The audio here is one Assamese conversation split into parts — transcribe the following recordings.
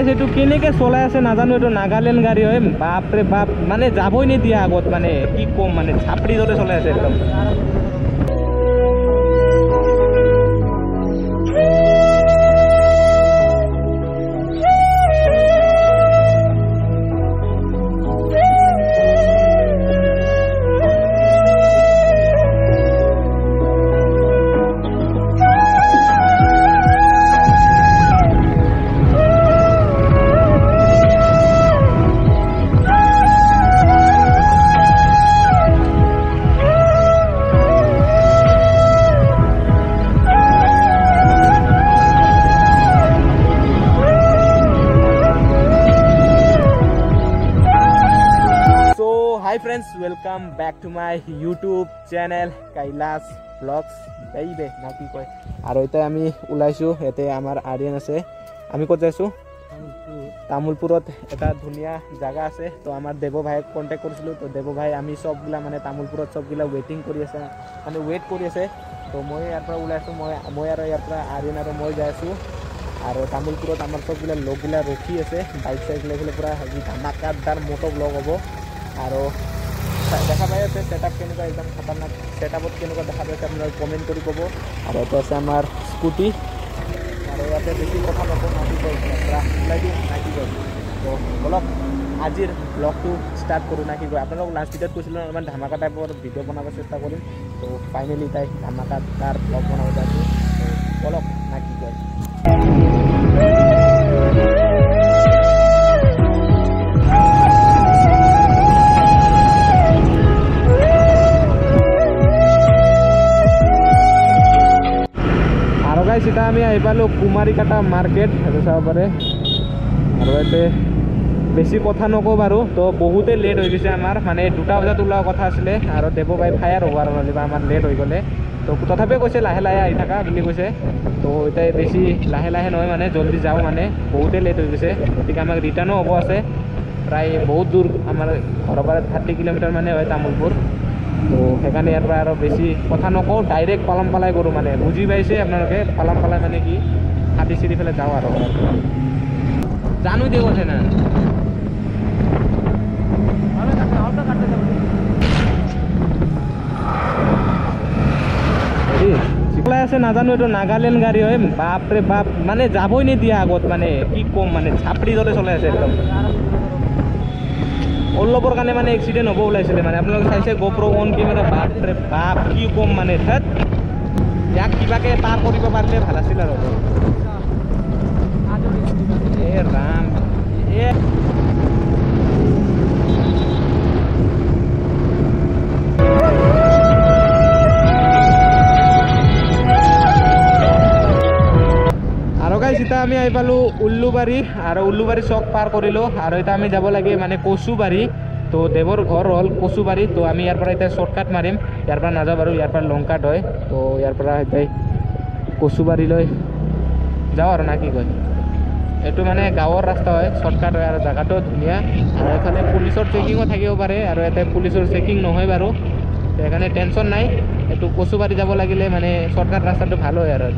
গাইছ এইটো কেনেকৈ চলাই আছে নাজানো এইটো নাগালেণ্ড গাড়ী হয় বাপৰে বাপ মানে যাবই নিদিয়া আগত মানে কি ক'ম মানে ঝাপৰি দৰে চলাই আছে একদম Hi friends, welcome back to my YouTube channel Kailash Vlogs baby na ki koy aro eta ami ulaisu ete amar Aryan ase ami kot jaisu Tamulpurot eta dhunia jaga ase to amar Debo bhai contact korisilu to Debo bhai ami sob gila mane Tamulpurot sob gila waiting kori ase mane wait kori ase to moi yar pora ulaisu moi aro yar pora Aryan aro moi jaisu aro Tamulpurot amar sob gila log gila rokhi ase bike cycle lefele pura haji dhamakadar moto vlog hobo aro দেখা পাই আছে সেটআপ কেনেকুৱা একদম খতৰনাক সেটআপত কেনেকুৱা দেখা পাইছে আপোনালোকে কমেন্ট কৰি ক'ব আৰু এটা আছে আমাৰ স্কুটি আৰু ইয়াতে বেছি কথা নকওঁ নাকি কয় ওলাই দিওঁ নাকি কয় তো বলক আজিৰ ব্লগটো ষ্টাৰ্ট কৰোঁ নাকি কয় আপোনালোকক লাষ্ট ভিডিঅ'ত কৈছিলোঁ অলপমান ধামাকা টাইপৰ ভিডিঅ' বনাব চেষ্টা কৰিম তো ফাইনেলি তাই ধামাকাদাৰ ব্লগ বনাব যাইছোঁ তো বলক নাকি কয় सीधा आम पालो कुमारीकाटा मार्केट चाब पे और ये बेसि कथा नको बारू तो बहुते लेट हो गई आमार माने 2टा बजात ओलोৱা कथा आছিলে और देव भाई फायर होवार नलिबा आमार लेट हो गले तो तथापि कैसे लाहे लाहे आई थाका बुली कैसे तो इतना बेसि लाहे लाहे नय माने जल्दी जाओ माने बहुते लेट हो गई गति आमाक रिटार्नो हब आछे प्राय बहुत दूर आमार घर पर 30 किलोमीटर माने है तामुलपुर तो সেইকাৰণে ইয়াৰ পৰা আৰু বেছি কথা নকওঁ ডাইৰেক্ট পালাম পালাই কৰোঁ মানে বুজি পাইছে আপোনালোকে পালাম পালাই মানে কি হাতী চিৰি ফেলে যাওঁ আৰু জানো দিয়ে কৈছে না চলাই আছে নাজানো এইটো নাগালেণ্ড গাড়ী হয় বাপৰে বাপ মানে যাবই নিদিয়া আগত মানে কি ক'ম মানে ঝাপৰি দৰে চলাই আছে একদম অলপৰ কাৰণে মানে এক্সিডেণ্ট হ'ব ওলাইছিলে মানে আপোনালোকে চাইছে গোপ্ৰ অন কেমেৰা বাপৰে বাপ কি ক'ম মানে ধেত ইয়াক কিবাকে পাৰ কৰিব পাৰিলে ভাল আছিল আৰু এ ৰাম এ सीधा आम आई पालो उल्लुबारी और उल्लुबारी चौक पार करिलो और इतना आम যাব লাগে মানে কচুবাৰী तो देवर घर हल कचुबारी तो आम यार इतना शर्टकाट मारिम यार नाजा बारू यार लंकाट है तो यार कचुबारी जाओ और ना कि कय ये माने गाँवर रास्ता है शर्टकाट है और जगह धुनिया और ये पुलिसर चेकिंगो থাকিব পাৰে और इतना पुलिसर चेकिंग নহয় बारू तो टेंशन नाई ये कचुबारी যাব লাগিলে माने शर्टकाट रास्ता ভাল হয় और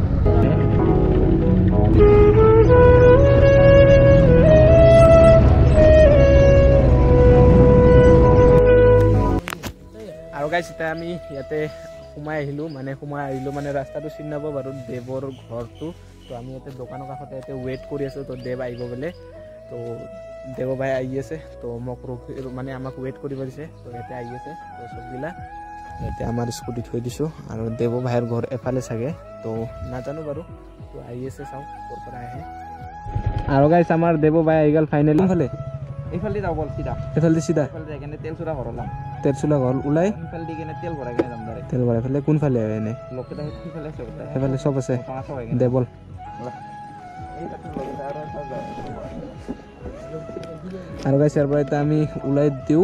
और गाइस इतना आम इते सोमाय माने माने रास्ता चिन नाब बारू देवर घर तो आम इते दुकान काषते इते वेट कर तो देव आइब बोले तो देव भाई आई आसे तो मक रखी माने आमाक वेट कर दिसे तो इते आई आसे तो सबगला इतना आमार स्कूटी थई दिसो और देव भाईर घर एफाले चागे तो नाजानो बारू तो आई आसे चाও पर आए और गाइस आमार देव भाई आई गल फाइनली फाले এইফালে যাও বল সিধা এফালে সিধা এফালে যাই কেনে তেল চুরা করলাম তেল চুরা গল উলাই এফালে দি কেনে তেল ভৰাই কেনে যাম দাৰে তেল ভৰাই ফেলে কোন ফালে হয় এনে লোকটা এফালে আছে এফালে সব আছে দে বল আর গাইস এর পরে আমি উলাই দিও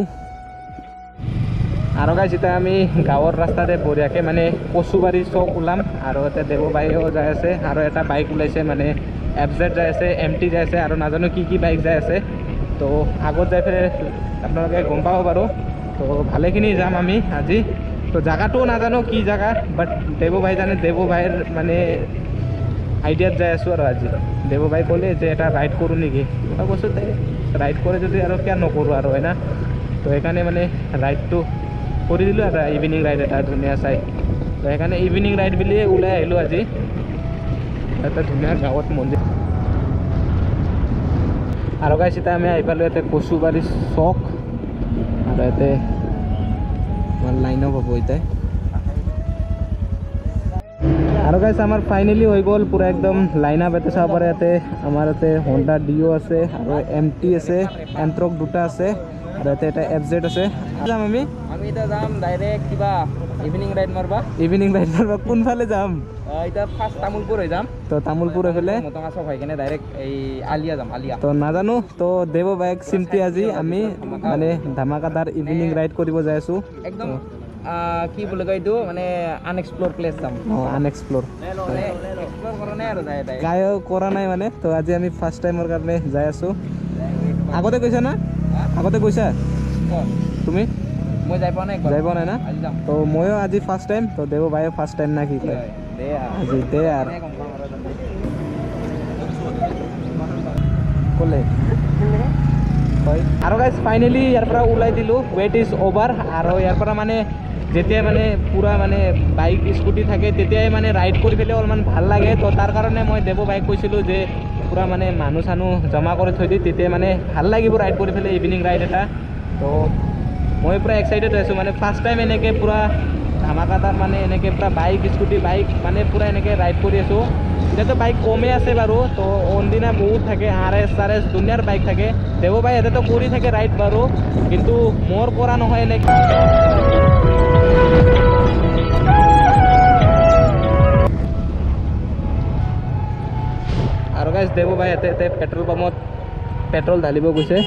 আর গাইস এটা আমি গাঁৱৰ ৰাস্তাতে বৰিয়াকে মানে কচুবাৰী চক ওলাম আৰু এটা দেৱ ভাইও যাই আছে আৰু এটা বাইক ওলাইছে মানে এফজেড যাই আছে এমটি যাই আছে আৰু নাজানো কি কি বাইক যাই আছে तो आगत जाए फिर अपने गम पा बारू तो भालेखिनि जाम आमी আজি तो जगह तो नाजानो कि जगह बाट देव भाई जाने देव भाईर माने আইডিয়াত যাই আছোঁ আৰু আজি দেৱবাই ক'লে যে এটা ৰাইড কৰোঁ নেকি মই কৈছোঁ ৰাইড কৰে যদি আৰু কিয় নকৰোঁ আৰু হয় না তো সেইকাৰণে মানে ৰাইডটো কৰি দিলোঁ এটা ইভিনিং ৰাইড এটা ধুনীয়া চাই তো সেইকাৰণে ইভিনিং ৰাইড বুলিয়ে ওলাই আহিলোঁ আজি এটা ধুনীয়া গাঁৱত মন্দিৰ আৰু গাইছ এতিয়া আমি আহি পালোঁ ইয়াতে কচুবাৰী চক আৰু ইয়াতে আমাৰ লাইনো পাব এতিয়া আৰু গাইছ আমাৰ ফাইনেলি হৈ গ'ল পুৰা একদম লাইন আপ ইয়াতে চাব পাৰে ইয়াতে আমাৰ ইয়াতে হণ্ডা ডিঅ' আছে আৰু MT আছে এণ্ট্ৰক দুটা আছে আৰু ইয়াতে এটা FZ আছে যাম আমি এতিয়া যাম ডাইৰেক্ট কিবা ইভিনিং ৰাইড মাৰবা কোনফালে যাম এতিয়া ফাৰ্ষ্ট তামোলপুৰ হৈ যাম তো তামোলপুৰ হৈ পেলাই মটঙা চক হৈ কিনে ডাইৰেক্ট এই আলিয়া যাম আলিয়া তো নাজানো তো দেৱ বাইক চিম্পি আজি আমি মানে ধামাকাদাৰ ইভিনিং ৰাইড কৰিব যাই আছোঁ একদম কি বুলি কয় এইটো মানে আনএক্সপ্ল'ৰ প্লেচ যাম আনএক্সপ্ল'ৰ এক্সপ্ল'ৰ কৰা নাই আৰু কায়ো কৰা নাই মানে তো আজি আমি ফাৰ্ষ্ট টাইমৰ কাৰণে যাই আছোঁ আগতে গৈছা না আগতে গৈছা তুমি মই যাই পোৱা নাই না তো ময়ো আজি ফাৰ্ষ্ট টাইম তো দেৱ বাইও ফাৰ্ষ্ট টাইম না কি কয় আজি দে আৰু ক'লে হয় আৰু গাইজ ফাইনেলি ইয়াৰ পৰা ওলাই দিলোঁ ৱেট ইজ অভাৰ আৰু ইয়াৰ পৰা মানে যেতিয়া মানে পুৰা মানে বাইক স্কুটি থাকে তেতিয়াই মানে ৰাইড কৰি পেলাই অলপমান ভাল লাগে তো তাৰ কাৰণে মই দেৱ বাইক কৈছিলোঁ যে পুৰা মানে মানুহ চানুহ জমা কৰি থৈ দি তেতিয়া মানে ভাল লাগিব ৰাইড কৰি পেলাই ইভিনিং ৰাইড এটা তো মই পুৰা এক্সাইটেড হৈ আছোঁ মানে ফাৰ্ষ্ট টাইম এনেকৈ পুৰা ধামাকাদাৰ মানে এনেকৈ পুৰা বাইক স্কুটি বাইক মানে পুৰা এনেকৈ ৰাইড কৰি আছোঁ এতিয়াতো বাইক কমেই আছে বাৰু তো অনদিনা বহুত থাকে RS দুনিয়াৰ বাইক থাকে দেৱ বাই ইয়াতেতো কৰি থাকে ৰাইড বাৰু কিন্তু মোৰ কৰা নহয় এনেকৈ আৰু গাইজ দেৱ বাই ইয়াতে পেট্ৰল পাম্পত পেট্ৰল ঢালিব গৈছে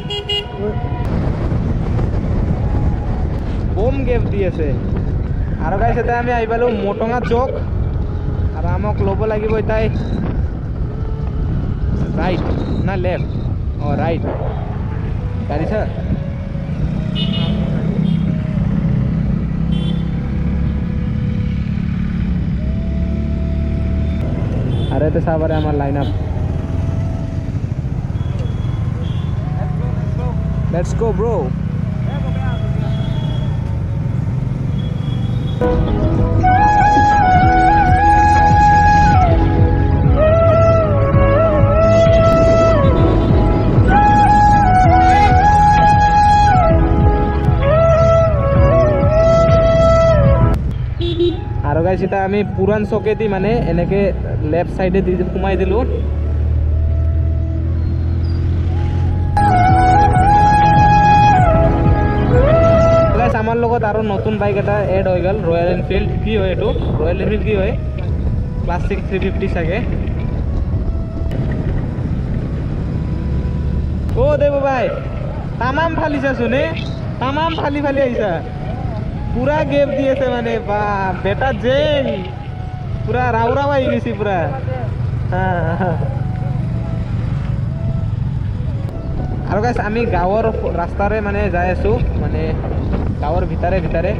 বম গেপ দি আছে আৰু গাইজ এতিয়া আমি আহি পালোঁ মটঙা চক আৰু আমাক ল'ব লাগিব এটাই ৰাইট না লেফ্ট অঁ ৰাইট গাড়ী ছাৰ আৰু ইয়াতে চাব পাৰে আমাৰ line up let's go bro আৰু গাইছ এতিয়া আমি পুৰাণ চকেদি মানে এনেকৈ লেফ্ট চাইডে দি সোমাই দিলোঁ গাইছ আমাৰ লগত আৰু নতুন বাইক এটা এড হৈ গ'ল ৰয়েল এনফিল্ড কি হয় এইটো ৰয়েল এনফিল্ড কি হয় ক্লাছিক 350 চাগে অ' দেৱ ভাই তামাম ফালিছাচোন তামাম ফালি আহিছা পুৰা গেপ দি আছে মানে বা বেটা জেং পুৰা ৰাউৰাও আহি গৈছে পুৰা আৰু গাইছ আমি গাঁৱৰ ৰাস্তাৰে মানে যাই আছোঁ মানে গাঁৱৰ ভিতৰে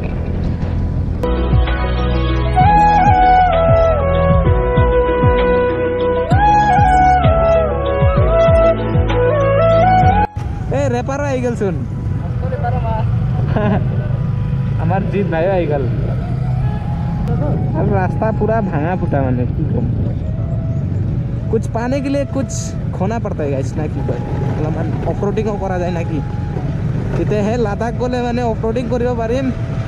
এই ৰেপাৰো আহি গ'লচোন আমার জিত ভাইও আহি গ'ল আৰু ৰাস্তা পুৰা ভাঙা ফুটা মানে কি কম कुछ पाने के लिए कुछ खोना पड़ता है गाइस ना कि कय অলপমান অফৰোডিংও কৰা যায় নাকি তেতিয়াহে লাদাখ গ'লে মানে অফৰোডিং কৰিব পাৰিম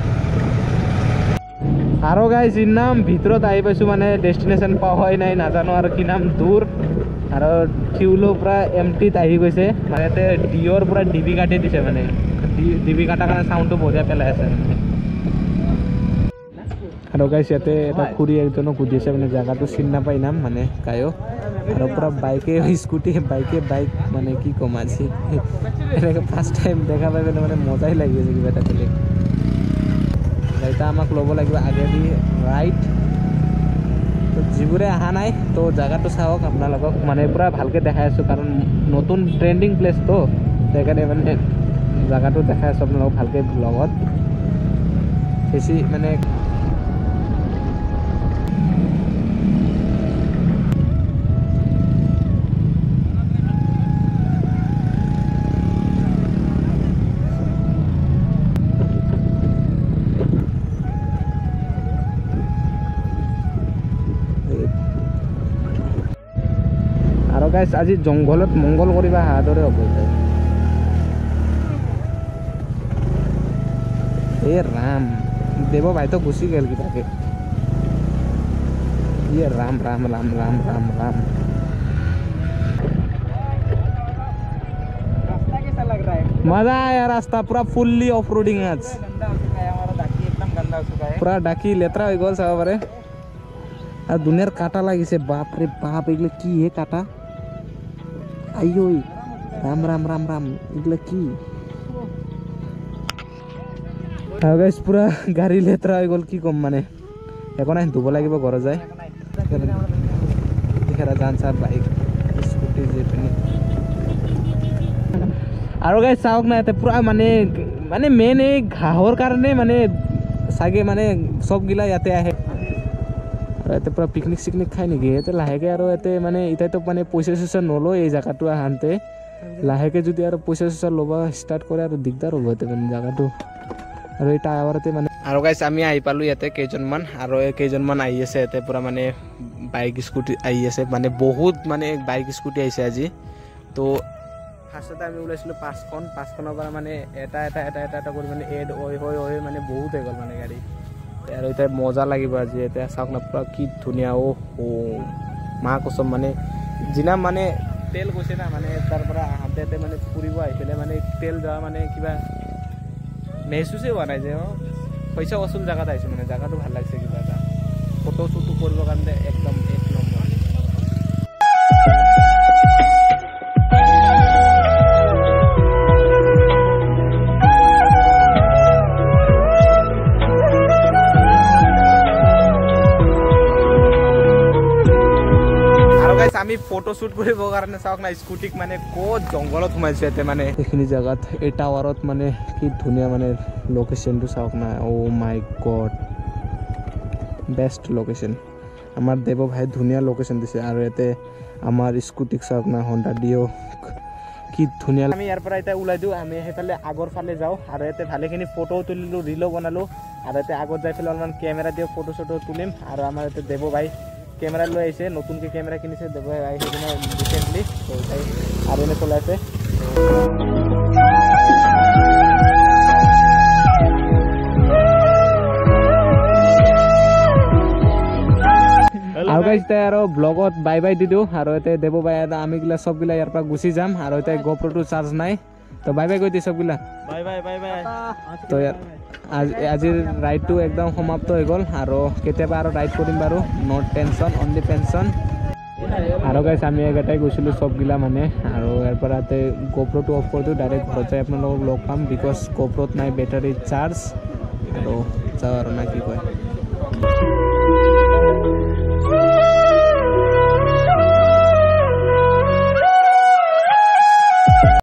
আৰু গাইস ইনাম ভিতৰত আহি পাইছোঁ মানে ডেষ্টিনেশ্যন পাই নাই নাজানো আৰু কি নাম দূৰ আৰু ফিউলো পুৰা এমটিত আহি গৈছে মানে ইয়াতে ডিঅ'ৰ পুৰা ডিবি কাটি দিছে মানে ডিবি কাটাৰ কাৰণে চাউণ্ডটো বঢ়িয়া পেলাই আছে আৰু গাইস ইয়াতে এটা খুৰী একজনক সুধিছে মানে জায়গাটো চিনি নাপাই নাম মানে কায়ো আৰু পুৰা বাইকে স্কুটি বাইক মানে কি কম আজি এনেকৈ ফাৰ্ষ্ট টাইম দেখা পাই পেলাই মানে মজাই লাগি আছে কিবা এটা বেলেগ এতিয়া আমাক ল'ব লাগিব আগেদি ৰাইট তো যিবোৰে অহা নাই তো জায়গাটো চাওক আপোনালোকক মানে পুৰা ভালকৈ দেখাই আছোঁ কাৰণ নতুন ট্ৰেণ্ডিং প্লেচ তো সেইকাৰণে মানে জায়গাটো দেখাই আছোঁ আপোনালোকক ভালকৈ ব্লগত বেছি মানে গাইছ আজি জংঘলত মংগল কৰিবা হাদৰে হ'ব এ ৰাম দেৱ ভাই তো গুচি গেল কিবাকে ये राम राम राम राम राम राम रास्ता कैसा लग रहा है मजा आया रास्ता पूरा फुल्ली ऑफ रोडिंग आज गंदा हो चुका है हमारा डाकी एकदम गंदा हो चुका है पूरा डाकी लेतरा हो गल सब बारे আর দুনিয়ার কাটা লাগিছে বাপ রে বাপ এগুলো কি হে কাটা আইও রাম রাম রাম রাম এগুলো কি আর গাইস পুরা গাড়ি লেতরা হয়ে গল কি কম মানে এখন আই ধুব লাগিব ঘর যায় দেখেরা জান সাহেব বাইক স্কুটি যে পেনি আর গাইস চাওক না এতে পুরা মানে মানে মেন এই ঘাহর কারণে মানে সাগে মানে সব গিলা ইয়াতে আহে এতে পুরা পিকনিক সিকনিক খাই নেকি এতে লাহেকে আৰু এতে মানে ইতাইতো মানে পইচা চইচা নলো এই জায়গাটো আহানতে লাহেকে যদি আৰু পইচা চইচা লবা স্টার্ট কৰে আৰু দিগদাৰ হ'ব এতে মানে জায়গাটো আৰু এটা আৱাৰতে মানে আৰু গাইস আমি আহি পালো ইয়াতে কেইজনমান আৰু কেইজনমান আহি আছে এতে পুরা মানে বাইক স্কুটি আহি আছে মানে বহুত মানে বাইক স্কুটি আহিছে আজি তো ফাৰ্ষ্টতে আমি ওলাইছিলো পাঁচখনৰ পৰা মানে এটা এটা এটা এটা এটা কৰি মানে এড হৈ মানে বহুত হৈ গ'ল মানে গাড়ী আৰু এটা মজা লাগিব আজি এটা চাওক না পুৰা কি ধুনীয়া ও মা কসম মানে যিনা মানে তেল গৈছে না মানে তাৰ পৰা আহোঁতে মানে ফুৰিব আহিছিলে মানে তেল যোৱা মানে কিবা মেহচুচে হোৱা নাই যে পইচা অচুল জায়গাত আহিছে মানে জায়গাটো ভাল লাগিছে কিবা এটা ফটো শ্বুটো কৰিবৰ কাৰণে একদম এক নম্বৰ আমি ফটো শ্বুট কৰিবৰ কাৰণে চাওক না স্কুটিক মানে ক'ত জংঘলত সোমাইছে এতে মানে এইখিনি জায়গাত এই টাৱাৰত মানে কি ধুনীয়া মানে লোকেশনটো চাওক না oh my God best location আমাৰ দেৱ ভাই ধুনীয়া লোকেশন দিছে আৰু এতে আমাৰ স্কুটিক চাওক না হন্ডা ডিও কি ধুনীয়া আমি ইয়াৰ পৰা এটা ওলাই দিওঁ আমি সেইফালে আগৰ ফালে যাওঁ আৰু এতে ভালেখিনি ফটো তুলিলোঁ ৰিলো বনালোঁ আৰু এতে আগত যাই পেলাই অলপমান কেমেৰা দিও ফটো চটো তুলিম আৰু আমাৰ এতে দেৱ ভাই कैमरा लो ऐसे नतुन के कैमरा किनिसे देव भाई सेदिना रिसेंटली तो তাই আর এনে চলে আছে আৰু গাইস তাই আৰু ব্লগত বাই বাই দি দিও আৰু এতে দেৱ ভাই আমি গিলা সব গিলা ইয়াৰ পৰা গুচি যাম আৰু এতে গোপ্ৰোটো চাৰ্জ নাই তো বাই বাই কৈ দি সব গিলা বাই বাই বাই বাই তো আজিৰ ৰাইডটো একদম সমাপ্ত হৈ গ'ল আৰু কেতিয়াবা আৰু ৰাইড কৰিম বাৰু নট টেনশ্যন অনলি পেনশ্যন আৰু গাইছ আমি একেটাই গৈছিলোঁ চবগিলা মানে আৰু ইয়াৰ পৰা গোপ্ৰোটো অফ কৰি দিওঁ ডাইৰেক্ট ঘৰত যাই আপোনালোকক লগ পাম বিকজ গোপ্ৰোত নাই বেটাৰী চাৰ্জ আৰু যাওঁ আৰু না কি কয়